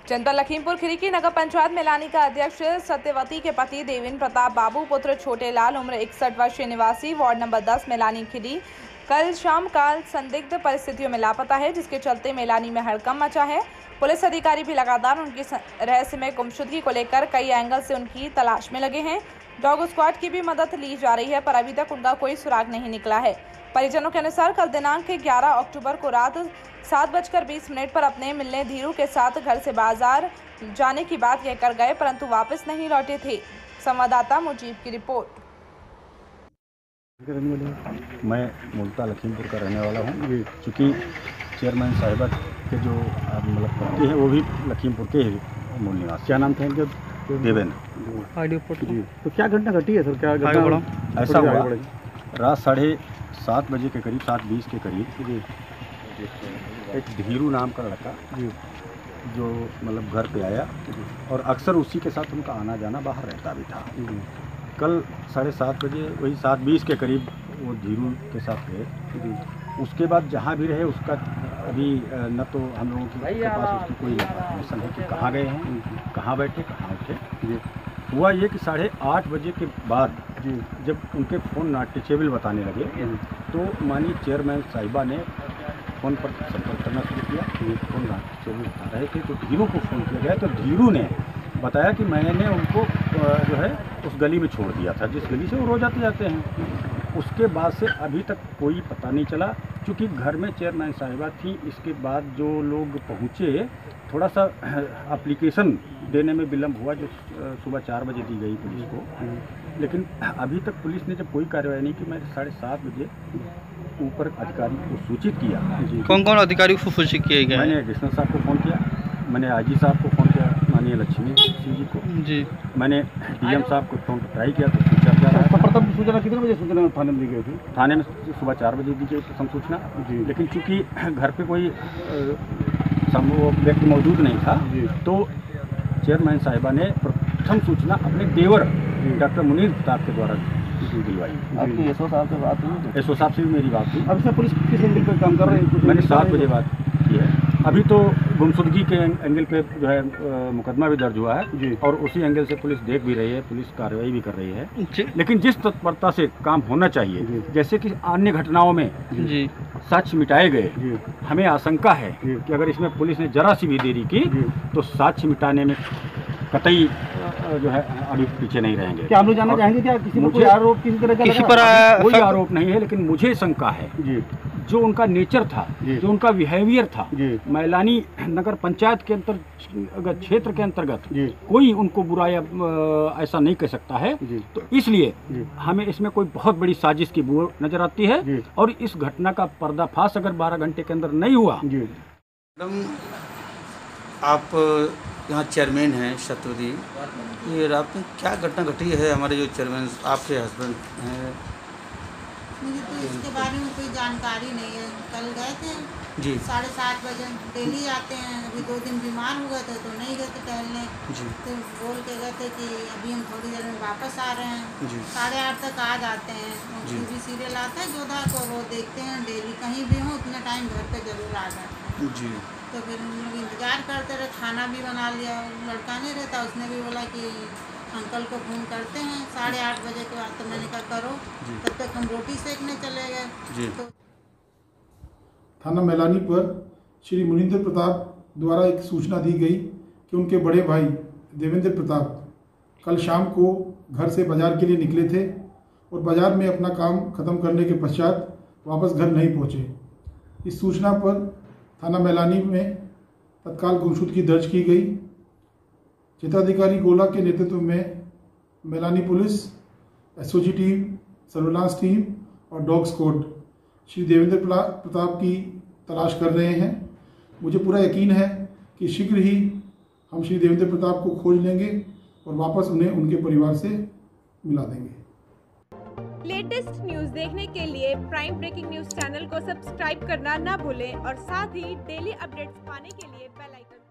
जनपद लखीमपुर खीरी की नगर पंचायत मेलानी का अध्यक्ष सत्यवती के पति देवेंद्र प्रताप बाबू पुत्र छोटे लाल उम्र 61 वर्षीय निवासी वार्ड नंबर 10 मेलानी खीरी कल शाम काल संदिग्ध परिस्थितियों में लापता है, जिसके चलते मेलानी में हड़कंप मचा है। पुलिस अधिकारी भी लगातार उनकी रहस्यमय गुमशुदगी को लेकर कई एंगल से उनकी तलाश में लगे हैं। डॉग स्क्वाड की भी मदद ली जा रही है, पर अभी तक उनका कोई सुराग नहीं निकला है। परिजनों के अनुसार कल दिनांक 11 अक्टूबर को रात 7:20 पर अपने मिलने धीरू के साथ घर से बाजार जाने की बात कहकर गए, परंतु वापस नहीं लौटे थे। संवाददाता मुजीब की रिपोर्ट। मैं मूलतः लखीमपुर का रहने वाला हूँ, चूँकि चेयरमैन साहिबा के जो मतलब पति हैं वो भी लखीमपुर के ही मूल निवासी। क्या नाम था इनके? देवेंद्र। तो क्या घटना घटी है सर? क्या घटना ऐसा हुआ, रात 7:30 बजे के करीब, 7:20 के करीब एक धीरू नाम का लड़का जो मतलब घर पे आया और अक्सर उसी के साथ उनका आना जाना बाहर रहता भी था। कल 7:30 बजे, वही 7:20 के करीब वो धीरू के साथ गए। उसके बाद जहाँ भी रहे उसका अभी न तो हम लोगों के पास उसकी कोई इन्फॉर्मेशन है कि कहाँ गए हैं, कहाँ बैठे, कहाँ उठे। हुआ ये कि 8:30 बजे के बाद जब उनके फ़ोन नॉट रीचेबल बताने लगे तो माननीय चेयरमैन साहिबा ने फ़ोन पर संपर्क करना शुरू किया। फ़ोन नॉट रीचेबल बता रहे थे तो धीरू को फ़ोन किया गया, तो धीरू ने बताया कि मैंने उनको जो है उस गली में छोड़ दिया था जिस गली से वो रोज़ आते जाते हैं। उसके बाद से अभी तक कोई पता नहीं चला, क्योंकि घर में चेयरमैन साहिबा थी। इसके बाद जो लोग पहुँचे, थोड़ा सा एप्लीकेशन देने में विलम्ब हुआ जो सुबह 4 बजे दी गई पुलिस को, लेकिन अभी तक पुलिस ने जब कोई कार्रवाई नहीं की। मैंने 7:30 बजे ऊपर अधिकारी को सूचित किया। कौन कौन अधिकारी को सूचित किया गया? मैंने एडिशनल साहब को फ़ोन किया, मैंने आईजी साहब को फ़ोन किया, माननीय लक्ष्मी सिंह जी को जी, मैंने डीएम साहब को फ़ोन ट्राई किया तो सूचना क्या रहा। प्रथम सूचना कितने बजे सूचना थाने में दी गई थी? थाने में सुबह 4 बजे दी गई प्रथम सूचना जी, लेकिन चूँकि घर पे कोई व्यक्ति मौजूद नहीं था तो चेयरमैन साहिबा ने प्रथम सूचना अपने देवर डॉक्टर मुनीर प्रताप के द्वारा दिलवाई। आपकी एसओ साहब से बात हुई? एसओ साहब से भी मेरी बात हुई। अब से पुलिस किस एंगल पे काम कर रही है? मैंने 7 बजे बात की है। अभी तो गुमशुदगी के एंगल पे जो है मुकदमा भी दर्ज हुआ है और उसी एंगल से पुलिस देख भी रही है, पुलिस कार्रवाई भी कर रही है। लेकिन जिस तत्परता से काम होना चाहिए, जैसे कि अन्य घटनाओं में साक्ष्य मिटाए गए, हमें आशंका है कि अगर इसमें पुलिस ने जरा सी भी देरी की तो साक्ष्य मिटाने में कतई जो है अभी पीछे नहीं रहेंगे। क्या आप लोग जानना चाहेंगे क्या किसी पर कोई आरोप किसी तरह का? किसी पर कोई आरोप नहीं है, लेकिन मुझे शंका है जो उनका नेचर था, जो उनका बिहेवियर था, मेलानी नगर पंचायत के क्षेत्र के अंतर्गत कोई उनको बुरा या ऐसा नहीं कह सकता है। तो इसलिए हमें इसमें कोई बहुत बड़ी साजिश की बू नजर आती है और इस घटना का पर्दाफाश अगर 12 घंटे के अंदर नहीं हुआ। मैडम, आप यहाँ चेयरमैन हैं शत्रुदी, ये रात में क्या घटना घटी है? हमारे जो चेयरमैन आपके हस्बैंड हैं। मुझे तो इसके बारे में कोई जानकारी नहीं है। कल गए थे जी 7:30 बजे, डेली आते हैं। अभी 2 दिन बीमार हो गए थे तो नहीं गए थे टहलने जी, तो बोल के गए थे कि अभी हम थोड़ी देर में वापस आ रहे हैं। 8:30 तक आ जाते हैं। टीवी सीरियल आता है जोधा को, वो देखते हैं डेली, कहीं भी हो उतना टाइम घर पे जरूर आ जाते हैं जी। तो फिर हम लोग इंतज़ार करते रहे। खाना भी बना लिया, लड़का नहीं रहता, उसने भी बोला कि अंकल को फ़ोन करते हैं 8:30 बजे के बाद। तो मैंने कहा करो, तब तक हम रोटी सेकने चले गए। तो थाना मेलानी पर श्री मुनींद्र प्रताप द्वारा एक सूचना दी गई कि उनके बड़े भाई देवेंद्र प्रताप कल शाम को घर से बाज़ार के लिए निकले थे और बाज़ार में अपना काम ख़त्म करने के पश्चात वापस घर नहीं पहुँचे। इस सूचना पर थाना मेलानी में तत्काल गुमशुदगी दर्ज की गई। क्षेत्राधिकारी गोला के नेतृत्व में Mailani police, SOG team, surveillance team और डॉग स्क्वाड श्री देवेंद्र प्रताप की तलाश कर रहे हैं। मुझे पूरा यकीन है कि शीघ्र ही हम श्री देवेंद्र प्रताप को खोज लेंगे और वापस उन्हें उनके परिवार से मिला देंगे। लेटेस्ट न्यूज देखने के लिए प्राइम ब्रेकिंग न्यूज चैनल को सब्सक्राइब करना ना भूलें और साथ ही डेली अपडेट्स पाने के लिए बेल आइकन